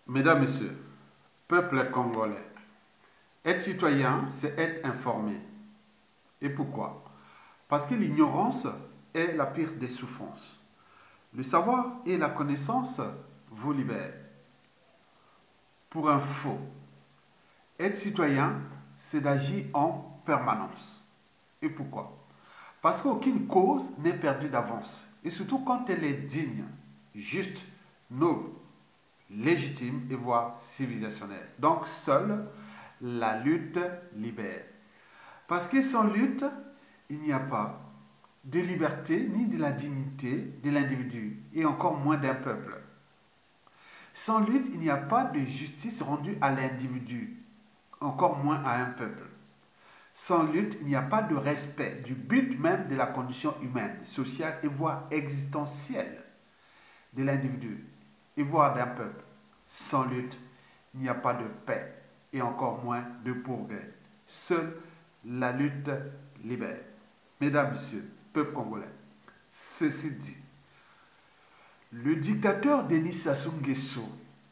Mesdames, Messieurs, peuple congolais, être citoyen, c'est être informé. Et pourquoi? Parce que l'ignorance est la pire des souffrances. Le savoir et la connaissance vous libèrent. Pour info, être citoyen, c'est d'agir en permanence. Et pourquoi? Parce qu'aucune cause n'est perdue d'avance. Et surtout quand elle est digne, juste, noble, légitime et voire civilisationnelle. Donc seule la lutte libère. Parce que sans lutte, il n'y a pas de liberté ni de la dignité de l'individu et encore moins d'un peuple. Sans lutte, il n'y a pas de justice rendue à l'individu, encore moins à un peuple. Sans lutte, il n'y a pas de respect du but même de la condition humaine, sociale et voire existentielle de l'individu et voire d'un peuple. Sans lutte, il n'y a pas de paix et encore moins de progrès. Seule la lutte libère. Mesdames, Messieurs, peuple congolais, ceci dit, le dictateur Denis Sassou Nguesso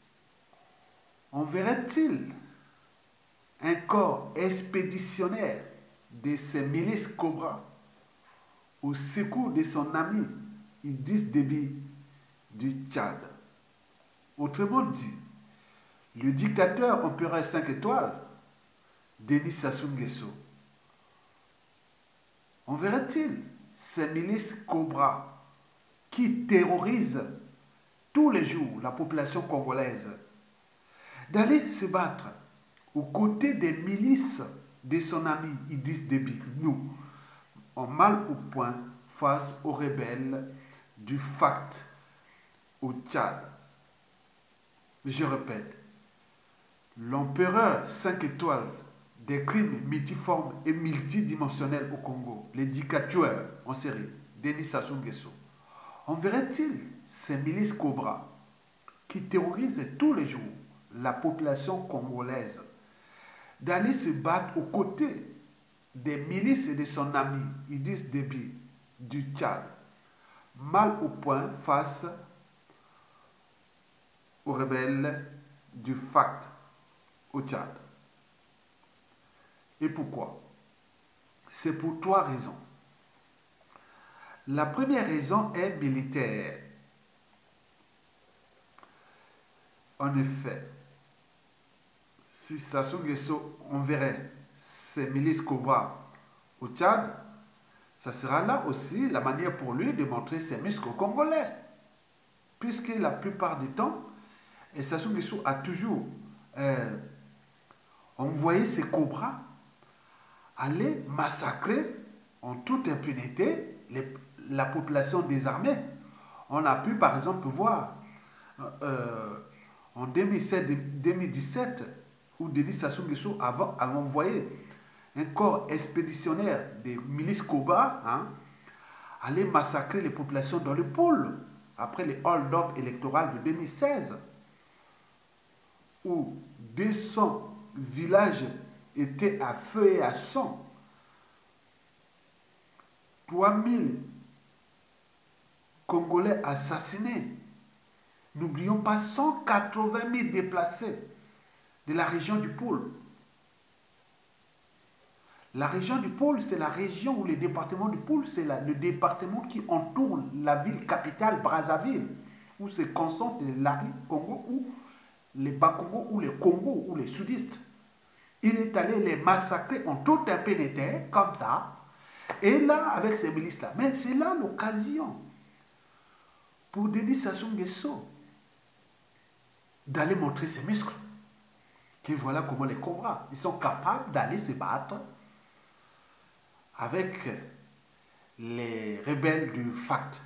enverrait-il un corps expéditionnaire de ses milices Cobra au secours de son ami Idriss Déby du Tchad? Autrement dit, le dictateur empereur 5 étoiles, Denis Sassou Nguesso, enverrait-il ces milices Cobra qui terrorisent tous les jours la population congolaise d'aller se battre aux côtés des milices de son ami Idriss Déby, nous, en mal au point face aux rebelles du FACT au Tchad? Je répète, l'empereur 5 étoiles des crimes multiformes et multidimensionnels au Congo, les dictateurs en série, Denis Sassou Nguesso, enverrait-il ces milices Cobra qui terrorisent tous les jours la population congolaise d'aller se battre aux côtés des milices de son ami Idriss Déby du Tchad, mal au point face aux rebelles du FACT au Tchad? Et pourquoi? C'est pour trois raisons. La première raison est militaire. En effet, si Sassou Nguesso enverrait ses milices Cobra au Tchad, ça sera là aussi la manière pour lui de montrer ses muscles congolais. Puisque la plupart du temps, Sassou Nguesso a toujours envoyé ses Cobras aller massacrer en toute impunité la population désarmée. On a pu par exemple voir en 2017 où Denis Sassou Nguesso a envoyé un corps expéditionnaire des milices Cobra aller massacrer les populations dans le pôle après les hold-up électoraux de 2016 où 200 villages étaient à feu et à sang. 3000 Congolais assassinés. N'oublions pas 180 000 déplacés de la région du pôle. La région du pôle, c'est la région où le département du pôle, c'est le département qui entoure la ville capitale Brazzaville, où se concentrent les Lari Congo, ou les Bas-Congo, ou les Congo, ou les sudistes. Il est allé les massacrer en toute impunité, comme ça, et là, avec ces milices-là. Mais c'est là l'occasion pour Denis Sassou Nguesso d'aller montrer ses muscles. Et voilà comment les Cobras, ils sont capables d'aller se battre avec les rebelles du FACT.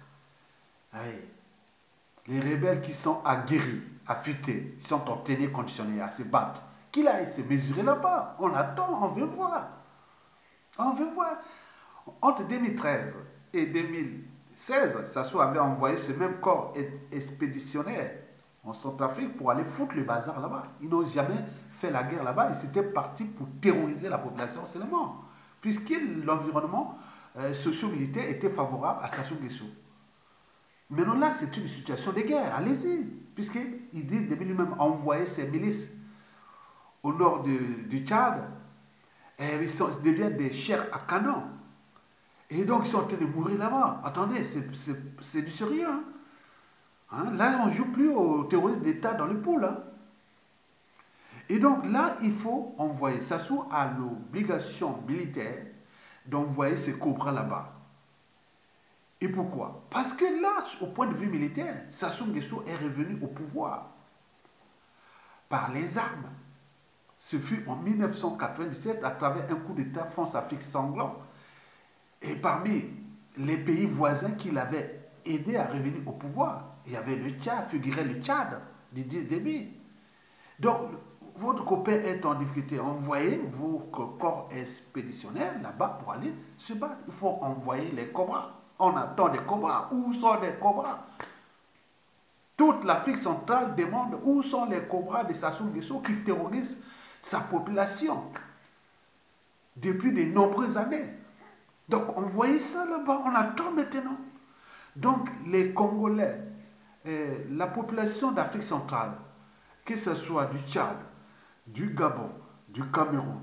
Les rebelles qui sont aguerris, affûtés, ils sont en tenue conditionnée à se battre. Qu'il aille se mesurer là-bas. On attend, on veut voir. On veut voir. Entre 2013 et 2016, Sassou avait envoyé ce même corps expéditionnaire en Centrafrique pour aller foutre le bazar là-bas. Ils n'ont jamais fait la guerre là-bas. Ils étaient partis pour terroriser la population seulement. Puisque l'environnement socio-militaire était favorable à Sassou Nguesso. Maintenant là, c'est une situation de guerre. Allez-y. Puisqu'il dit depuis lui-même envoyer ses milices au nord du Tchad. Et ils deviennent des chairs à canon. Et donc ils sont en train de mourir là-bas. Attendez, c'est du sérieux. Hein? Là, on ne joue plus aux terroristes d'État dans les poules. Hein? Et donc là, il faut envoyer. Sassou a l'obligation militaire d'envoyer ses cobras là-bas. Et pourquoi? Parce que là, au point de vue militaire, Sassou Nguesso est revenu au pouvoir par les armes. Ce fut en 1997 à travers un coup d'État France-Afrique sanglant. Et parmi les pays voisins qui l'avaient aidé à revenir au pouvoir, il y avait le Tchad, figurait le Tchad, Didier Déby. Donc, votre copain est en difficulté. Envoyez vos corps expéditionnaires là-bas pour aller se battre. Il faut envoyer les cobras. On attend des cobras. Où sont les cobras? Toute l'Afrique centrale demande où sont les cobras de Sassou Nguesso qui terrorisent sa population depuis de nombreuses années. Donc, on voyait ça là-bas, on attend maintenant. Donc, les Congolais, la population d'Afrique centrale, que ce soit du Tchad, du Gabon, du Cameroun,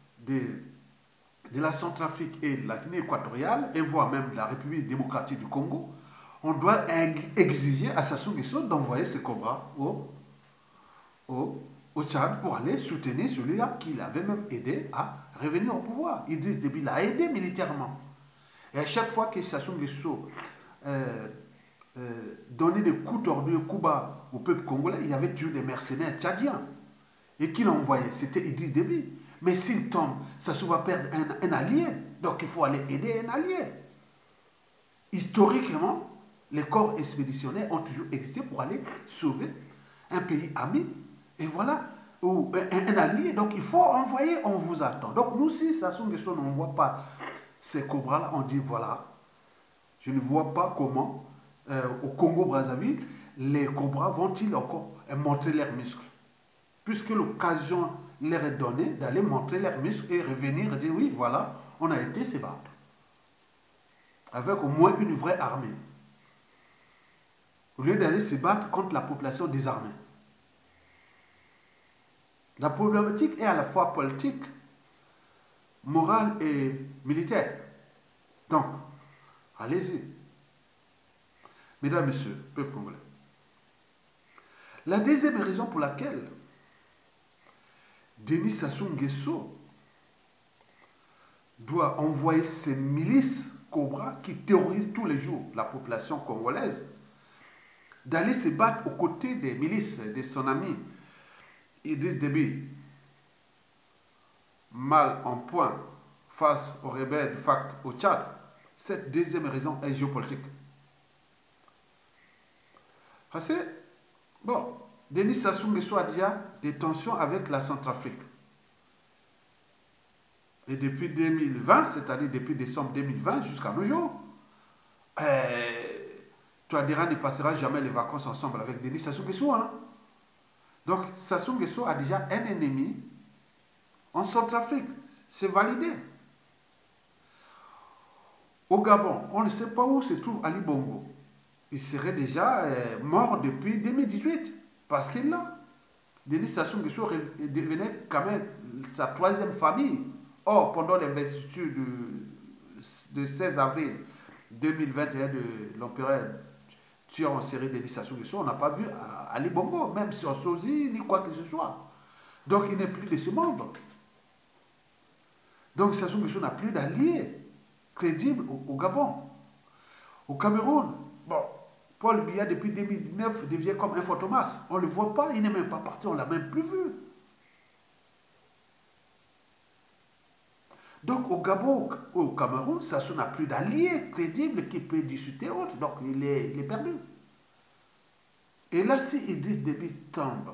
de la Centrafrique et de la Guinée équatoriale, et voire même de la République démocratique du Congo, on doit exiger à Sassou Nguesso d'envoyer ses cobras au Tchad pour aller soutenir celui-là qui l'avait même aidé à revenir au pouvoir. Idriss Déby l'a aidé militairement. Et à chaque fois que Sassou Nguesso donnait des coups tordus, coups bas au peuple congolais, il y avait toujours des mercenaires tchadiens. Et qui l'envoyait? C'était Idriss Déby. Mais s'il tombe, Sassou va perdre un allié. Donc il faut aller aider un allié. Historiquement, les corps expéditionnaires ont toujours existé pour aller sauver un pays ami. Et voilà, ou un allié. Donc il faut envoyer, on vous attend. Donc nous, si Sassou Nguesso n'envoie pas ces cobras-là, on dit voilà, je ne vois pas comment au Congo-Brazzaville, les cobras vont-ils encore montrer leurs muscles. Puisque l'occasion leur est donnée d'aller montrer leurs muscles et revenir et dire oui, voilà, on a été se battre. Avec au moins une vraie armée. Au lieu d'aller se battre contre la population désarmée. La problématique est à la fois politique, morale et militaire. Donc, allez-y. Mesdames, Messieurs, peuple congolais. La deuxième raison pour laquelle Denis Sassou Nguesso doit envoyer ses milices Cobra qui terrorisent tous les jours la population congolaise, d'aller se battre aux côtés des milices de son ami Idriss Déby, mal en point face aux rebelles du FACT au Tchad. Cette deuxième raison est géopolitique. Parce que, bon, Denis Sassou Nguesso a déjà des tensions avec la Centrafrique. Et depuis 2020, c'est-à-dire depuis décembre 2020 jusqu'à nos jours, Touadéra ne passera jamais les vacances ensemble avec Denis Sassou Nguesso. Hein? Donc Sassou Nguesso a déjà un ennemi en Centrafrique. C'est validé. Au Gabon, on ne sait pas où se trouve Ali Bongo. Il serait déjà mort depuis 2018 parce qu'il l'a. Denis Sassou Nguesso devenait quand même sa troisième famille. Or, pendant l'investiture de 16 avril 2021 de l'empereur tueur en série Denis Sassou Nguesso, on n'a pas vu Ali Bongo, même sur sosie, ni quoi que ce soit. Donc, il n'est plus de ce monde. Donc, Sassou Nguesso n'a plus d'alliés crédibles au Gabon. Au Cameroun, bon, Paul Biya, depuis 2019, devient comme un fantomas. On ne le voit pas, il n'est même pas parti, on ne l'a même plus vu. Donc au Gabon, au Cameroun, Sassou n'a plus d'alliés crédibles qui peut discuter autre. Donc il est perdu. Et là, si Idriss Déby tombe,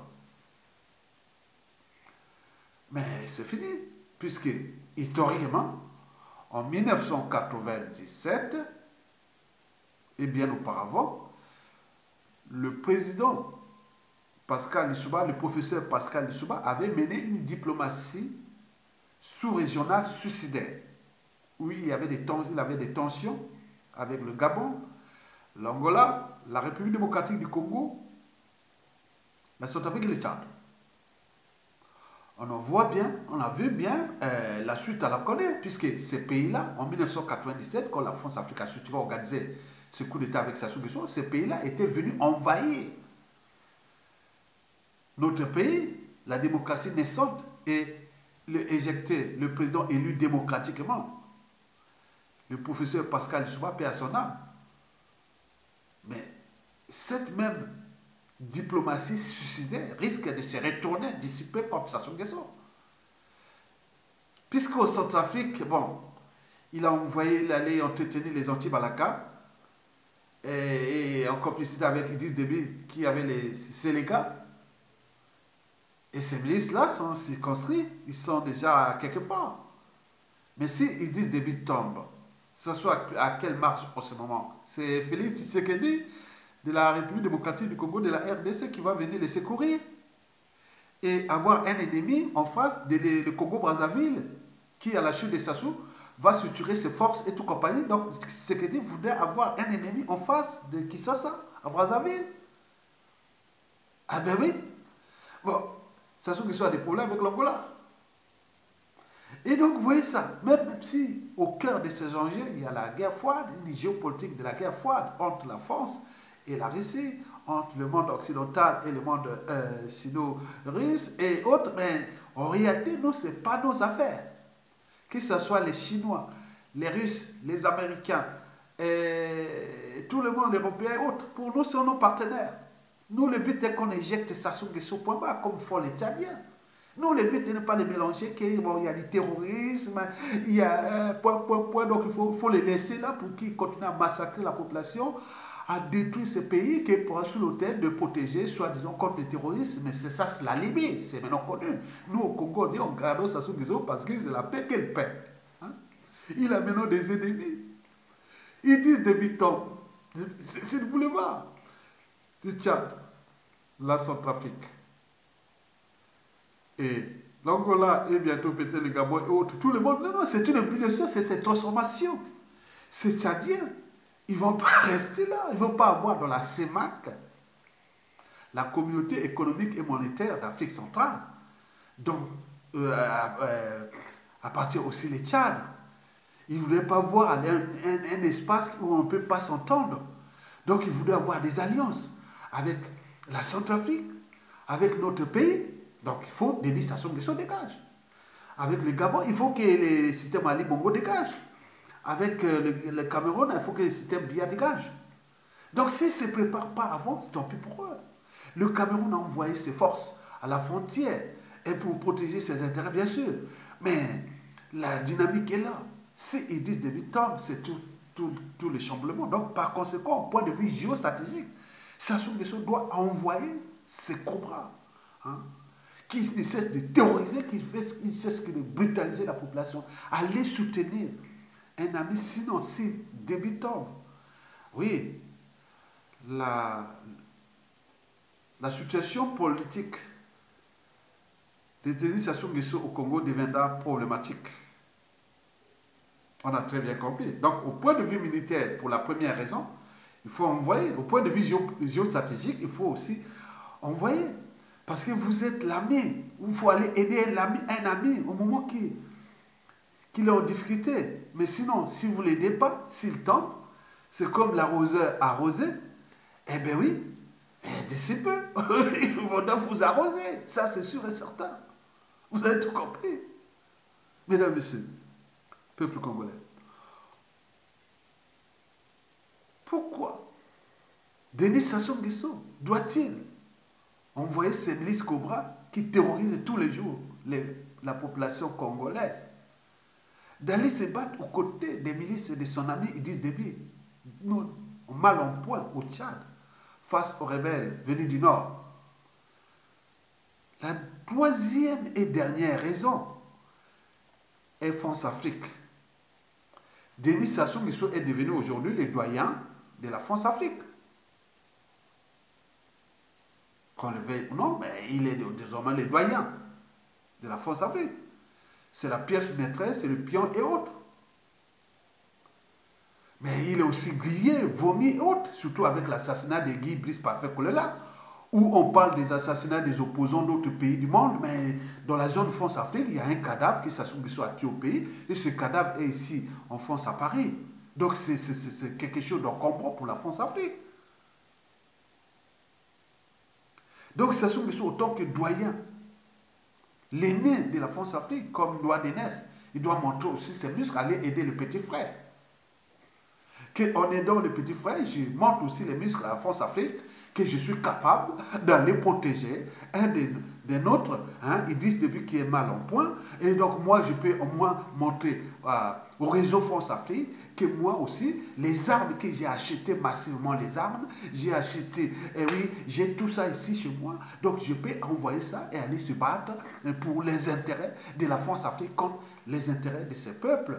mais c'est fini. Puisque historiquement, en 1997, et bien auparavant, le président Pascal Lissouba, le professeur Pascal Lissouba, avait mené une diplomatie sous-régionale suicidaire, où il avait des tensions avec le Gabon, l'Angola, la République démocratique du Congo, la Centrafrique et le Tchad. On en voit bien, on a vu bien la suite à la connaît, puisque ces pays-là, en 1997, quand la France-Afrique a structuré, organisé ce coup d'État avec Sassou Nguesso, ces pays-là étaient venus envahir notre pays, la démocratie naissante, et éjecter le président élu démocratiquement, le professeur Pascal Lissouba, paix à son âme. Mais cette même diplomatie suicidaire risque de se retourner, dissiper contre Sassou Nguesso. Puisqu'au Centrafrique, bon, il a envoyé l'aller entretenir les anti-Balaka et en complicité avec Idriss Déby qui avait les Sénégal. Et ces milices-là sont circonscrits, ils sont déjà quelque part. Mais si Idriss Déby tombe, ce soit à quelle marche en ce moment? C'est Félix Tshisekedi de la République démocratique du Congo, de la RDC, qui va venir les secourir et avoir un ennemi en face de Congo-Brazzaville qui, à la chute de Sassou, va structurer ses forces et tout compagnie. Donc, Tshisekedi voudrait avoir un ennemi en face de Kinshasa, à Brazzaville. Ah ben oui. Bon, Sassou Nguesso a des problèmes avec l'Angola. Et donc, vous voyez ça, même si au cœur de ces enjeux, il y a la guerre froide, une géopolitique de la guerre froide entre la France et la Russie, entre le monde occidental et le monde sino-russe et autres, mais en réalité, nous, ce n'est pas nos affaires. Que ce soit les Chinois, les Russes, les Américains, et tout le monde européen et autres, pour nous, ce sont nos partenaires. Nous, le but est qu'on éjecte Sassou Nguesso point bas, comme font les Tchadiens. Nous, le but n'est pas de mélanger, bon, il y a du terrorisme, il y a point, donc il faut les laisser là pour qu'ils continuent à massacrer la population, à détruire ce pays qui est pour sous l'autel de protéger, soi-disant, contre le terrorisme. Mais c'est ça, c'est la Libye, c'est maintenant connu. Nous, au Congo, on dit on garde Sassou Nguesso parce que c'est la paix qu'elle paie. Hein? Il a maintenant des ennemis. Ils disent des bitons. C'est le boulevard du Tchad, la Centrafrique. Et l'Angola et bientôt peut-être le Gabon et autres, tout le monde, non, c'est une ébullition, c'est cette transformation. Ces Tchadiens, ils ne vont pas rester là, ils ne vont pas avoir dans la CEMAC, la communauté économique et monétaire d'Afrique centrale, donc à partir aussi les Tchad. Ils ne voulaient pas voir un espace où on ne peut pas s'entendre. Donc ils voulaient avoir des alliances avec la Centrafrique, avec notre pays. Donc il faut que Denis Sassou Nguesso dégage. Avec le Gabon, il faut que le système Ali Bongo dégage. Avec le Cameroun, il faut que le système Biya dégage. Donc s'ils ne se préparent pas avant, c'est tant pis pour eux. Le Cameroun a envoyé ses forces à la frontière et pour protéger ses intérêts, bien sûr. Mais la dynamique est là. Si ils disent des tombe, c'est tout le chamboulement. Donc par conséquent, au point de vue géostratégique, Sassou Nguesso doit envoyer ses cobras. Hein, qui ne cesse de terroriser, qui ne cesse que de brutaliser la population. Aller soutenir un ami, sinon, si débutant, oui, la situation politique de Denis Sassou Nguesso au Congo deviendra problématique. On a très bien compris. Donc, au point de vue militaire, pour la première raison, il faut envoyer, au point de vue géostratégique, il faut aussi envoyer. Parce que vous êtes l'ami. Il faut aller aider un ami au moment qu'il est en difficulté. Mais sinon, si vous ne l'aidez pas, s'il tombe, c'est comme l'arroseur arrosé. Eh bien oui, d'ici peu, ils vont vous arroser. Ça, c'est sûr et certain. Vous avez tout compris. Mesdames, Messieurs, peuple congolais. Pourquoi Denis Sassou Nguesso doit-il envoyer ces milices Cobra qui terrorisent tous les jours la population congolaise, d'aller se battre aux côtés des milices et de son ami Idriss Déby, nous, mal en point au Tchad, face aux rebelles venus du Nord. La troisième et dernière raison est France-Afrique. Denis Sassou Nguesso est devenu aujourd'hui le doyen de la France-Afrique. Qu'on le veuille ou non, mais il est désormais le doyen de la France-Afrique. C'est la pièce maîtresse, c'est le pion et autres. Mais il est aussi grillé, vomi et autres, surtout avec l'assassinat de Guy Brice Parfait Kolela, où on parle des assassinats des opposants d'autres pays du monde, mais dans la zone France-Afrique, il y a un cadavre qui Sassou Nguesso a tué au pays, et ce cadavre est ici en France, à Paris. Donc c'est quelque chose d'encombrant pour la France-Afrique. Donc Sassou Nguesso, autant que doyen, l'aîné de la France-Afrique, comme loi d'Enès, il doit montrer aussi ses muscles, aller aider le petit frère. Qu'en aidant le petit frère, je montre aussi les muscles à la France-Afrique, que je suis capable d'aller protéger un des nôtres. Hein, ils disent depuis qu'il est mal en point. Et donc moi, je peux au moins montrer au réseau France-Afrique que moi aussi, les armes que j'ai achetées massivement, les armes, j'ai acheté, et oui, j'ai tout ça ici chez moi. Donc je peux envoyer ça et aller se battre pour les intérêts de la France-Afrique contre les intérêts de ces peuples,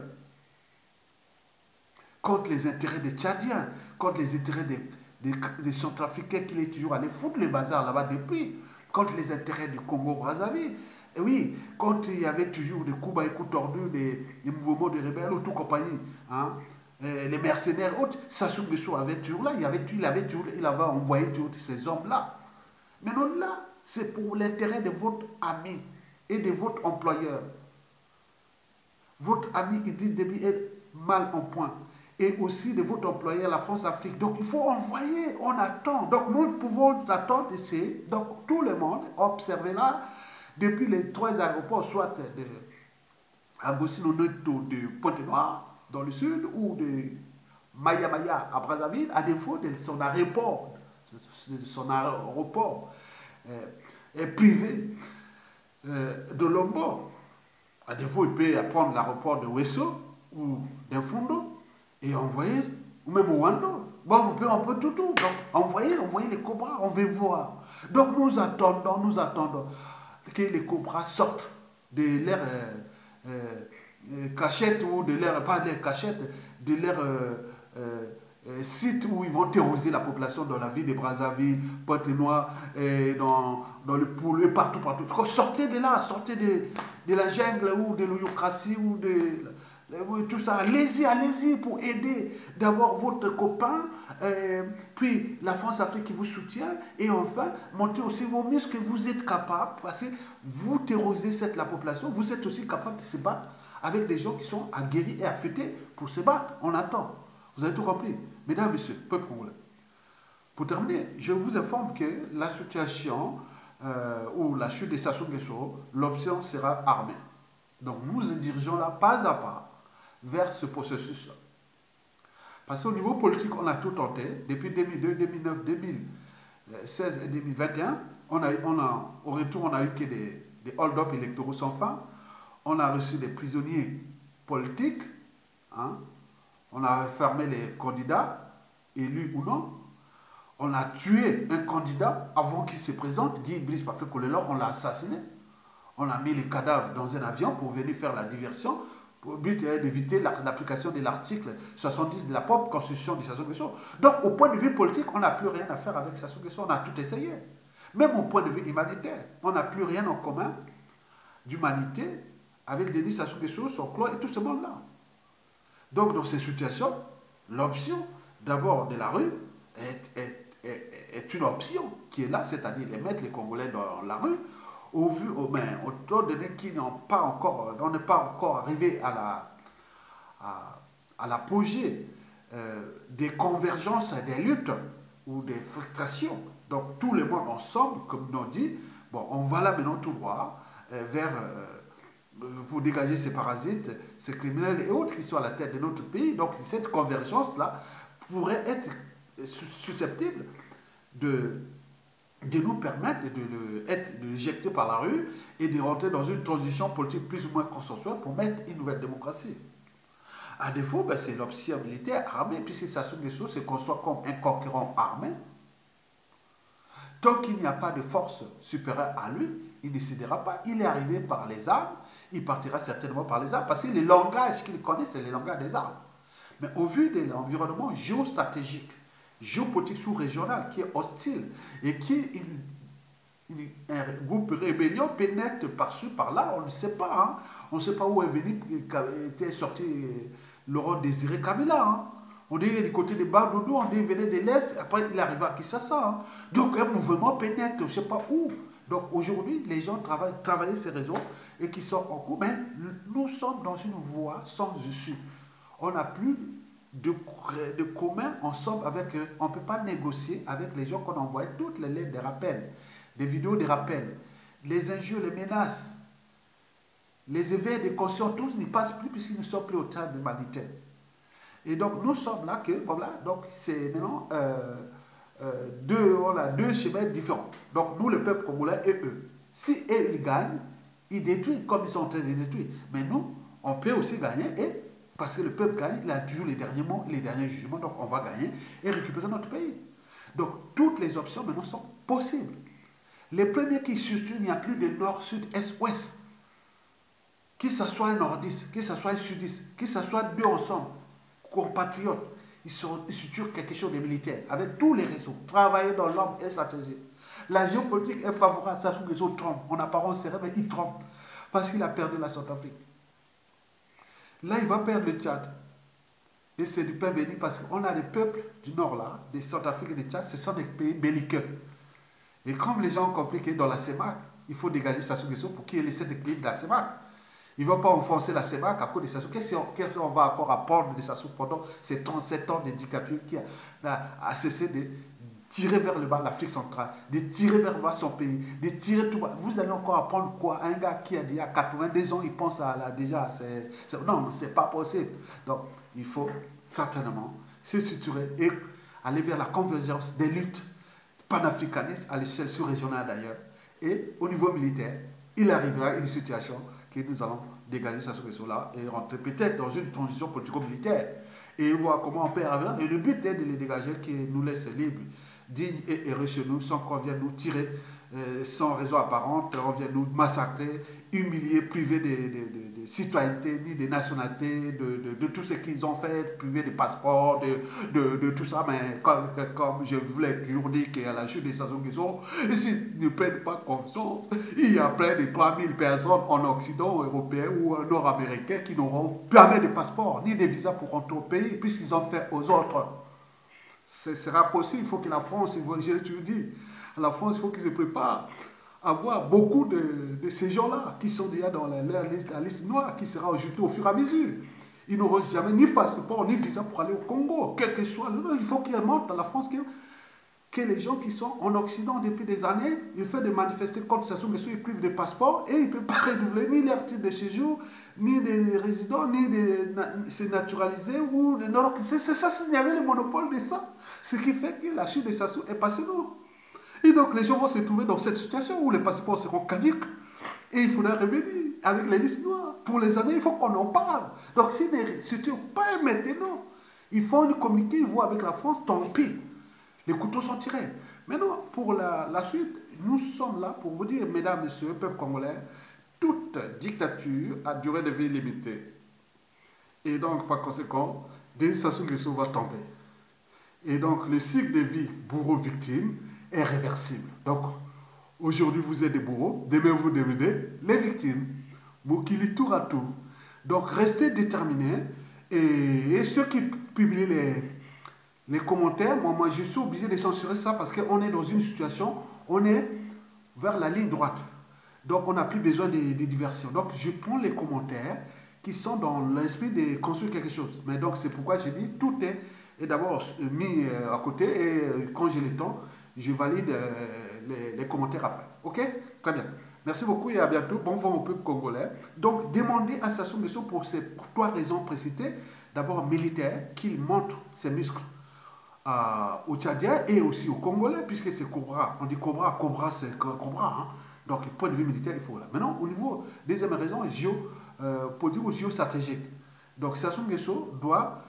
contre les intérêts des Tchadiens, contre les intérêts des Centrafricains qui est toujours allé foutre le bazar là-bas depuis, contre les intérêts du Congo-Brazzaville. Et oui, quand il y avait toujours des coups bas et coups tordus, des mouvements de rebelles, ou tout compagnie, hein, les mercenaires autres, Sassou Nguesso avait toujours là, il avait envoyé toujours ces hommes-là. Maintenant là, c'est pour l'intérêt de votre ami et de votre employeur. Votre ami, il dit, début est mal en point. Et aussi de votre employeur, la France-Afrique. Donc il faut envoyer, on attend. Donc nous pouvons attendre ici. Donc tout le monde, observez là, depuis les 3 aéroports, soit de Agostino Neto de Pointe-Noire, dans le sud, ou de Maya Maya à Brazzaville, à défaut de son aéroport, privé de Lombo. À défaut, il peut prendre l'aéroport de Wesso ou d'Infundo et envoyer, ou même au Rwanda. Bon, on peut tout. Donc, envoyer les cobras, on veut voir. Donc, nous attendons que les cobras sortent de leur cachette, ou de leur, pas de leur cachette, de leur site où ils vont terroriser la population dans la ville de Brazzaville, Pointe-Noire, dans le Poule, et partout. Sortez de là, sortez de la jungle, ou de l'oyocratie, ou de tout ça. Allez-y pour aider d'abord votre copain, puis la France-Afrique qui vous soutient, et enfin, montez aussi vos muscles que vous êtes capable, parce que vous terrorisez la population, vous êtes aussi capable de se battre avec des gens qui sont aguerris et affûtés pour se battre. On attend. Vous avez tout compris. Mesdames, Messieurs, peuple congolais. Pour terminer, je vous informe que la situation ou la chute de Sassou Nguesso, l'option sera armée. Donc nous nous dirigeons là pas à pas vers ce processus-là. Parce qu'au niveau politique, on a tout tenté. Depuis 2002, 2009, 2016 et 2021, au retour, on n'a eu que des hold-up électoraux sans fin. On a reçu des prisonniers politiques. Hein. On a fermé les candidats, élus ou non. On a tué un candidat avant qu'il se présente. Guy Brice Parfait Kolela, on l'a assassiné. On a mis les cadavres dans un avion pour venir faire la diversion. Pour le but d'éviter l'application de l'article 70 de la propre constitution de Sassou Nguesso. Donc, au point de vue politique, on n'a plus rien à faire avec Sassou Nguesso. On a tout essayé. Même au point de vue humanitaire, on n'a plus rien en commun d'humanité avec Denis Sassou Nguesso, son clan et tout ce monde-là. Donc, dans ces situations, l'option, d'abord de la rue, est une option qui est là, c'est-à-dire les mettre les Congolais dans la rue, autant donné qu'ils n'ont pas encore, on n'est pas encore arrivé à l'apogée des convergences, des luttes ou des frustrations. Donc tout le monde ensemble, comme nous on dit, bon, on va là maintenant tout droit pour dégager ces parasites, ces criminels et autres qui sont à la tête de notre pays. Donc cette convergence-là pourrait être susceptible de nous permettre de l'éjecter par la rue et de rentrer dans une transition politique plus ou moins consensuelle pour mettre une nouvelle démocratie. À défaut, c'est l'option militaire armée, puisque Sassou Nguesso se conçoit comme un concurrent armé. Tant qu'il n'y a pas de force supérieure à lui, il ne cédera pas. Il est arrivé par les armes, il partira certainement par les armes, parce que le langage qu'il connaît, c'est le langage des armes. Mais au vu de l'environnement géostratégique, géopolitique sous-régional qui est hostile et qui un groupe rébellion pénètre par-ci, par-là, on ne sait pas. Hein. On ne sait pas où est venu, était sorti Laurent Désiré Kabila. Hein. On dirait du côté de Bandundu, on dit qu'il venait de l'Est, après il arrive à Kinshasa. Hein. Donc un mouvement pénètre, je ne sais pas où. Donc aujourd'hui, les gens travaillent ces réseaux et qui sont en cours. Mais nous sommes dans une voie sans issue. On n'a plus de commun ensemble avec eux. On ne peut pas négocier avec les gens qu'on envoie toutes les lettres de rappel, des vidéos de rappel, les injures, les menaces, les éveils de conscience, tous n'y passent plus puisqu'ils ne sont plus au terme humanitaire. Et donc nous sommes là que, voilà, donc c'est maintenant on a deux chemins différents. Donc nous, le peuple congolais et eux. Si eux, ils gagnent, ils détruisent comme ils sont en train de détruire. Mais nous, on peut aussi gagner et parce que le peuple gagne, il a toujours les derniers mots, les derniers jugements, donc on va gagner et récupérer notre pays. Donc toutes les options maintenant sont possibles. Les premiers qui structurent, il n'y a plus de nord, sud, est, ouest. Que ce soit un nordiste, que ce soit un sudiste, que ce soit deux ensemble, compatriotes, ils structurent quelque chose de militaire, avec tous les réseaux, travailler dans l'ordre et stratégie. La géopolitique est favorable, ça que les autres trompent. En apparence, c'est vrai, mais ils trompent. Parce qu'il a perdu la Centrafrique. Là, il va perdre le Tchad. Et c'est du pain béni parce qu'on a des peuples du nord là, des Centrafrique et des Tchad, ce sont des pays belliqueux. Et comme les gens ont compris que dans la CEMAC, il faut dégager Sassou Nguesso pour qu'il y ait cet équilibre de la CEMAC. Il ne va pas enfoncer la CEMAC à cause de Sassou. Qu'est-ce qu'on va encore apprendre de Sassou pendant ces 37 ans de dictature qui a cessé de tirer vers le bas l'Afrique centrale, de tirer vers le bas son pays, de tirer tout bas. Vous allez encore apprendre quoi? Un gars qui a dit à 82 ans, il pense à déjà. Non, ce n'est pas possible. Donc, il faut certainement se structurer et aller vers la convergence des luttes panafricanistes à l'échelle sous-régionale d'ailleurs. Et au niveau militaire, il arrivera à une situation que nous allons dégager Sassou Nguesso là et rentrer peut-être dans une transition politico-militaire et voir comment on peut arriver. Et le but est de les dégager, qui nous laisse libres, dignes et heureux chez nous, sans qu'on vienne nous tirer, sans raison apparente, on vient nous massacrer, humilier, priver de citoyenneté, ni de nationalité, de tout ce qu'ils ont fait, priver des passeports, de tout ça. Mais comme je vous l'ai toujours dit qu'à la chute des Sassou Nguesso, s'ils ne prennent pas conscience, il y a près de 3000 personnes en Occident européen ou nord-américain qui n'auront jamais de passeport, ni de visa pour rentrer au pays, puisqu'ils ont fait aux autres. Ce sera possible, il faut que la France, j'ai toujours dit, la France, il faut qu'ils se préparent à avoir beaucoup de ces gens-là qui sont déjà dans la liste noire, qui sera ajoutée au fur et à mesure. Ils n'auront jamais ni passeport, ni visa pour aller au Congo, quel que soit. Il faut qu'ils montrent dans la France que les gens qui sont en Occident depuis des années, ils font des manifester contre Sassou Nguesso, ils privent de passeport et ils ne peuvent pas renouveler ni leur titre de séjour, ni des résidents, ni de se naturaliser. C'est ça, il y avait le monopole de ça. Ce qui fait que la chute de Sassou est passionnante. Et donc les gens vont se trouver dans cette situation où les passeports seront caducs et il faudra revenir avec les listes noires. Pour les années, il faut qu'on en parle. Donc si ne structurent pas maintenant, ils font une communiqué, ils vont avec la France, tant pis. Les couteaux sont tirés. Maintenant, pour la suite, nous sommes là pour vous dire, mesdames, messieurs, peuple congolais, toute dictature a durée de vie limitée. Et donc, par conséquent, Denis Sassou Nguesso va tomber. Et donc, le cycle de vie bourreau-victime est réversible. Donc, aujourd'hui, vous êtes des bourreaux, demain, vous devenez les victimes. Mokili tour à tour. Donc, restez déterminés. Et ceux qui publient les commentaires, moi, je suis obligé de censurer ça parce qu'on est dans une situation, on est vers la ligne droite. Donc, on n'a plus besoin de diversion. Donc, je prends les commentaires qui sont dans l'esprit de construire quelque chose. Mais donc, c'est pourquoi j'ai dit, tout est d'abord mis à côté et quand j'ai le temps, je valide les commentaires après. Ok? Très bien. Merci beaucoup et à bientôt. Bon vent au peuple congolais. Donc, demandez à Sassou Nguesso pour ces 3 raisons précitées. D'abord, militaire, qu'il montre ses muscles aux Tchadiens et aussi aux Congolais, puisque c'est Cobra. On dit Cobra, Cobra, c'est Cobra. Hein? Donc, point de vue militaire, il faut là. Maintenant, au niveau deuxième raison, politique ou géostratégique. Donc, Sassou Nguesso doit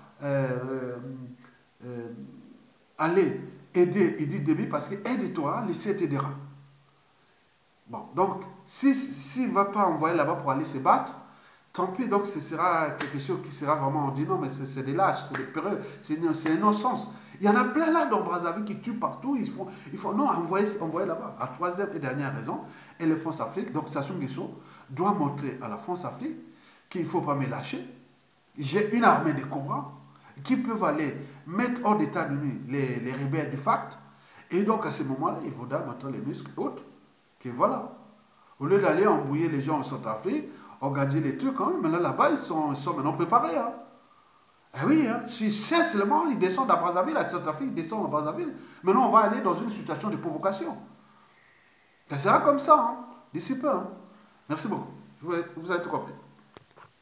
aller aider Idriss Déby parce que aide-toi, laissez t'aidera. Bon, donc, s'il ne va pas envoyer là-bas pour aller se battre, tant pis, donc ce sera quelque chose qui sera vraiment, on dit non, mais c'est des lâches, c'est des peureux, c'est un non-sens. Il y en a plein là dans Brazzaville qui tuent partout, il faut non, envoyer là-bas. La troisième et dernière raison, et la France-Afrique, donc Sassou Nguesso doit montrer à la France-Afrique qu'il ne faut pas me lâcher. J'ai une armée de Cobras, qui peuvent aller mettre hors d'état de nuit les rebelles de facto. Et donc à ce moment-là, il faudra mettre les muscles autres. Que voilà. Au lieu d'aller embrouiller les gens en Centrafrique, organiser les trucs, hein, mais là-bas, ils sont maintenant préparés. Hein. Eh oui, hein, si c'est seulement, ils descendent à Brazzaville, à Centrafrique, ils descendent à Brazzaville. Maintenant, on va aller dans une situation de provocation. Ça sera comme ça, hein, d'ici peu. Hein. Merci beaucoup. Vous avez tout compris.